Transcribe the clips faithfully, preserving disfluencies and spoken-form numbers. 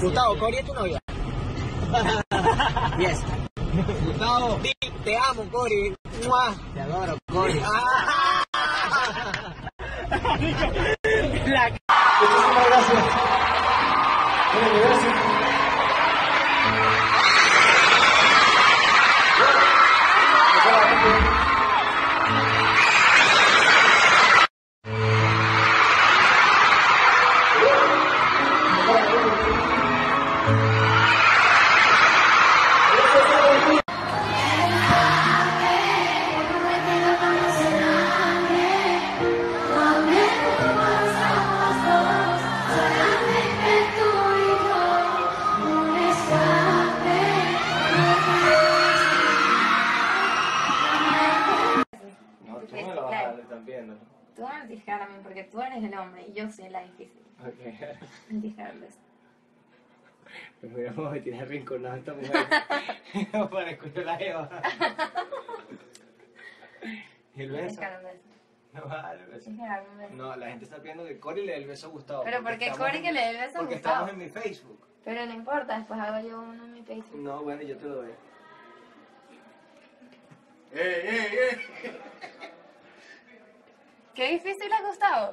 Gustavo, Cori es tu novia. Yes. Gustavo, di, te amo, Cori. ¡Mua! Te adoro, Cori. Ah. La c... Muchísimas gracias. Bueno, gracias. Tú no me tienes que dar a mí porque tú eres el hombre y yo soy la difícil. Ok. Me tienes que darles. Nos hubiéramos metido arrinconado a esta mujer para escuchar la Eva. ¿Y el beso? No vale, el beso. No, la gente está pidiendo que Cori le dé el beso a Gustavo. Pero ¿por qué Cori que le dé el beso a Gustavo? Porque estamos en mi Facebook. Pero no importa, después hago yo uno en mi Facebook. No, bueno, yo te lo doy. ¡Ey, ey, ey! Qué difícil es Gustavo.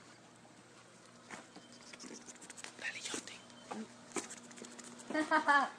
Dale, Justin.